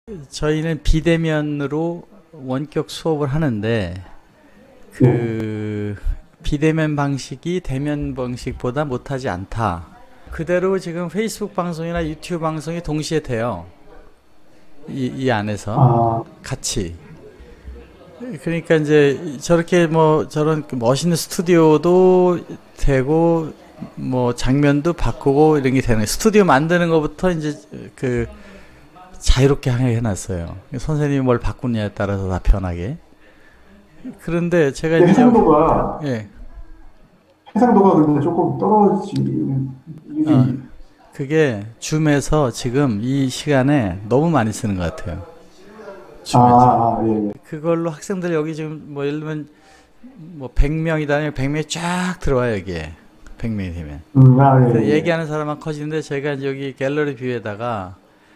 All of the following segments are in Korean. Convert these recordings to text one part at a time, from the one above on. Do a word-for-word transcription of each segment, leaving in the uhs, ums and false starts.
저희는 비대면으로 원격 수업을 하는데 그 비대면 방식이 대면 방식보다 못하지 않다. 그대로 지금 페이스북 방송이나 유튜브 방송이 동시에 돼요. 이, 이 안에서 아, 같이. 그러니까 이제 저렇게 뭐 저런 멋있는 스튜디오도 되고 뭐 장면도 바꾸고 이런 게 되는 거예요. 스튜디오 만드는 것부터 이제 그 자유롭게 하게 해놨어요. 선생님이 뭘 바꾸느냐에 따라서 다 편하게. 그런데 제가 이제 해상도가, 예, 해상도가 근데 조금 떨어지는, 어, 이게, 그게 줌에서 지금 이 시간에 너무 많이 쓰는 것 같아요. 아, 줌에서. 아, 예, 예. 그걸로 학생들 여기 지금 뭐 예를 들면 뭐 백 명이다 백 명이 쫙 들어와요 여기에. 백 명이 되면. 음, 아, 그래서 예, 예. 얘기하는 사람만 커지는데 제가 이제 여기 갤러리 뷰에다가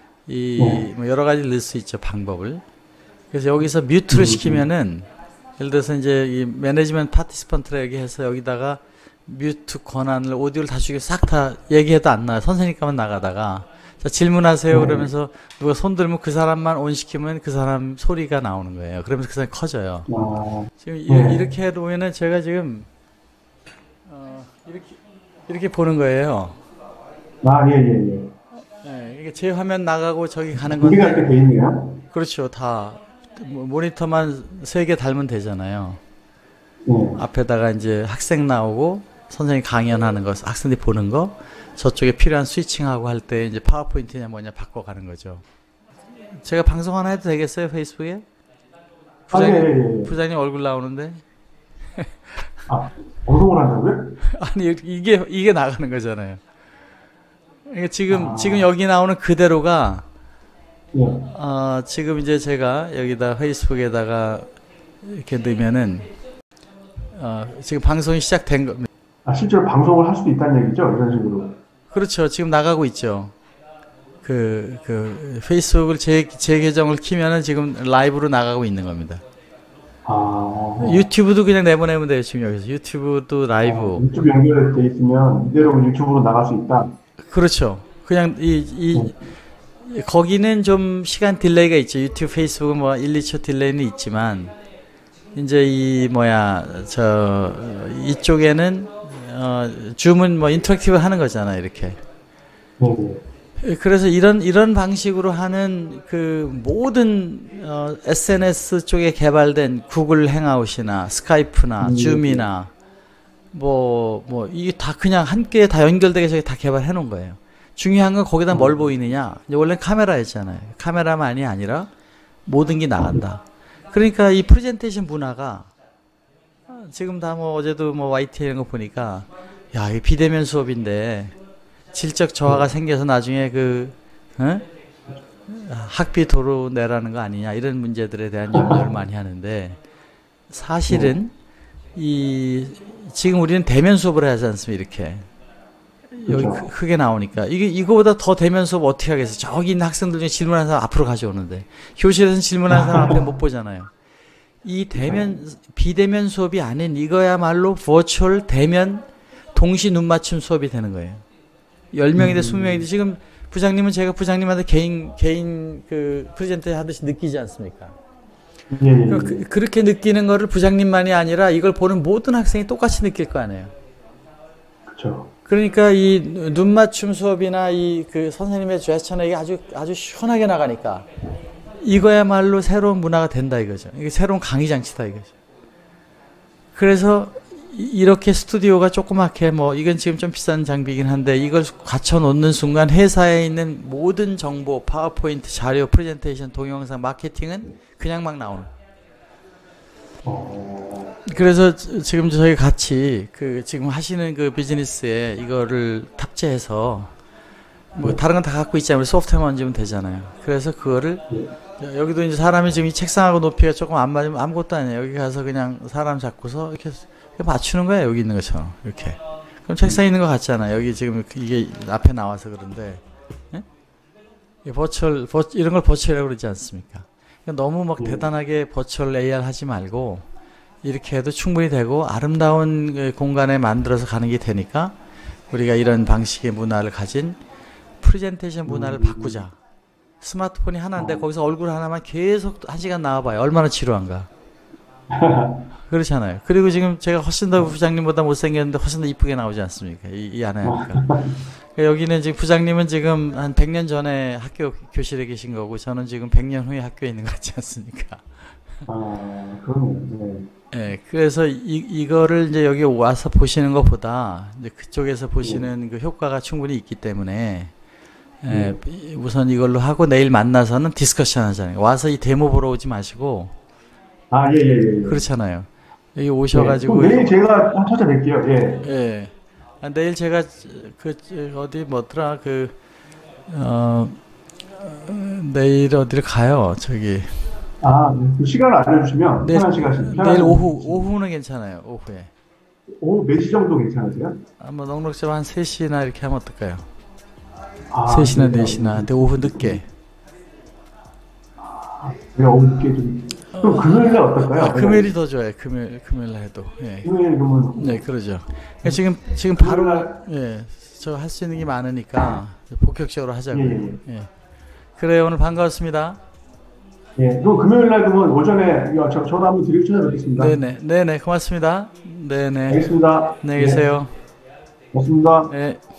이 네. 뭐 여러 가지 넣을 수 있죠 방법을. 그래서 여기서 뮤트를 음, 시키면은 예를 들어서 이제 이 매니지먼트 파티시펀트라 얘기해서 여기다가 뮤트 권한을 오디오를 다 주게 싹 다 얘기해도 안 나와요. 선생님과만 나가다가 자, 질문하세요 네. 그러면서 누가 손 들면 그 사람만 온 시키면 그 사람 소리가 나오는 거예요. 그러면서 그 사람이 커져요. 아, 지금 이, 네. 이렇게 해놓으면은 제가 지금 어, 이렇게 이렇게 보는 거예요. 아, 예, 예, 예. 네, 이게 제 화면 나가고 저기 가는 우리가 건데 이렇게 돼 있네요. 그렇죠. 다 모- 모니터만 세 개 달면 되잖아요. 네. 앞에다가 이제 학생 나오고 선생님 강연하는 거, 학생들이 보는 거, 저쪽에 필요한 스위칭하고 할 때 이제 파워포인트냐 뭐냐 바꿔가는 거죠. 제가 방송 하나 해도 되겠어요? 페이스북에? 아, 예, 부장님, 예, 예. 부장님 얼굴 나오는데? 아, 방송을 한다고요? 아니, 이게, 이게 나가는 거잖아요. 그러니까 지금, 아, 지금 여기 나오는 그대로가, 예. 어, 지금 이제 제가 여기다 페이스북에다가 이렇게 넣으면은, 어, 지금 방송이 시작된 겁니다. 아, 실제로 방송을 할 수도 있다는 얘기죠? 이런 식으로. 그렇죠. 지금 나가고 있죠. 그, 그, 페이스북을 제, 제 계정을 키면은 지금 라이브로 나가고 있는 겁니다. 아, 유튜브도 그냥 내보내면 돼요. 지금 여기서. 유튜브도 어, 라이브. 유튜브 연결돼 있으면 이대로 유튜브로 나갈 수 있다. 그렇죠. 그냥 이, 이, 거기는 좀 시간 딜레이가 있죠. 유튜브, 페이스북은 뭐 일, 이 초 딜레이는 있지만, 이제 이, 뭐야, 저, 이쪽에는, 어, 줌은 뭐 인터랙티브 하는 거잖아요. 이렇게. 네, 네. 그래서 이런 이런 방식으로 하는 그 모든 어, 에스엔에스 쪽에 개발된 구글 행아웃이나 스카이프나 음, 줌이나 뭐 뭐 이게 다 그냥 한 개에 다 연결되게 저기 다 개발해 놓은 거예요. 중요한 건 거기다 뭘 보이느냐. 이제 원래 카메라였잖아요. 카메라만이 아니라 모든 게 나간다. 그러니까 이 프레젠테이션 문화가 지금 다 뭐 어제도 뭐 와이티 이런 거 보니까 야, 이 비대면 수업인데 질적 저하가 생겨서 나중에 그 어? 학비 도로 내라는 거 아니냐 이런 문제들에 대한 염려를 많이 하는데 사실은 이 지금 우리는 대면 수업을 하지 않습니까? 이렇게 여기 그렇죠. 크- 크게 나오니까 이게 이거보다 더 대면 수업 어떻게 하겠어요? 저기 있는 학생들 중에 질문하는 사람 앞으로 가져오는데 교실에서 질문하는 사람 앞에 못 보잖아요. 이 대면 비대면 수업이 아닌 이거야말로 버추얼 대면 동시 눈 맞춤 수업이 되는 거예요. 열 명이든 스무 명이든 지금 부장님은 제가 부장님한테 개인 개인 그 프레젠트 하듯이 느끼지 않습니까? 예, 예, 그, 예. 그- 그렇게 느끼는 거를 부장님만이 아니라 이걸 보는 모든 학생이 똑같이 느낄 거 아니에요. 그렇죠. 그러니까 이 눈 맞춤 수업이나 이 그 선생님의 제스처나 이게 아주 아주 시원하게 나가니까 이거야말로 새로운 문화가 된다 이거죠. 이게 새로운 강의 장치다 이거죠. 그래서 이- 이렇게 스튜디오가 조그맣게 뭐 이건 지금 좀 비싼 장비이긴 한데 이걸 갖춰 놓는 순간 회사에 있는 모든 정보, 파워포인트, 자료, 프레젠테이션, 동영상, 마케팅은 그냥 막 나오는. 어, 그래서 지- 지금 저희 같이 그 지금 하시는 그 비즈니스에 이거를 탑재해서 뭐 다른 건 다 갖고 있잖아요. 우리 소프트웨어만 만지면 되잖아요. 그래서 그거를 자, 여기도 이제 사람이 지금 이 책상하고 높이가 조금 안 맞으면 아무것도 아니에요. 여기 가서 그냥 사람 잡고서 이렇게 맞추는 거예요. 여기 있는 것처럼 이렇게. 그럼 책상에 있는 것 같잖아요. 여기 지금 이게 앞에 나와서 그런데 예? 이 버추얼, 버, 이런 걸 버추얼이라고 그러지 않습니까? 그러니까 너무 막 예. 대단하게 버추얼 에이알 하지 말고 이렇게 해도 충분히 되고 아름다운 그 공간에 만들어서 가는 게 되니까 우리가 이런 방식의 문화를 가진 프레젠테이션 문화를 바꾸자. 스마트폰이 하나인데 어. 거기서 얼굴 하나만 계속 한 시간 나와봐요. 얼마나 지루한가. 그렇잖아요. 그리고 지금 제가 훨씬 더 부장님보다 못생겼는데 훨씬 더 이쁘게 나오지 않습니까? 이, 이 안에 하니까. 여기는 지금 부장님은 지금 한 백 년 전에 학교 교실에 계신 거고 저는 지금 백 년 후에 학교에 있는 것 같지 않습니까? 아, 그러네요. 네. 예, 그래서 이, 이거를 이제 여기 와서 보시는 것보다 이제 그쪽에서 보시는 그 효과가 충분히 있기 때문에 예, 우선 이걸로 하고 내일 만나서는 디스커션 하잖아요. 와서 이 데모 보러 오지 마시고 아, 예, 예, 예. 예. 그렇잖아요. 여기 네, 오셔가지고 그럼 내일 제가 한 찾아뵐게요. 예. 예. 아, 내일 제가 그 어디 뭐더라 그 어, 내일 어디를 가요? 저기 아, 그 시간을 알려주시면 내일, 편한 시간. 내일 오후 오후는 괜찮아요. 오후에. 오후 몇 시 정도 괜찮으세요? 아뭐 넉넉히 한 세 시나 이렇게 하면 어떨까요? 아, 세 시나 네. 네 시나. 근데 오후 늦게. 제가 오후 늦게 좀. 그럼 금요일에 어떨까요? 아, 금요일이 더 좋아요. 금요일 금요일 해도. 예. 금요일 그러면. 네, 그러죠. 그러니까 지금 지금 바로 금요일 예. 저 할 수 있는 게 많으니까 본격적으로 하자고요. 예, 예. 예. 그래요. 오늘 반가웠습니다. 예. 그럼 금요일 날 그러면 오전에 야, 저, 전화 한번 드리고 찾아뵙겠습니다. 네네. 네네. 고맙습니다. 네네. 알겠습니다. 안녕히 계세요. 예. 고맙습니다. 네.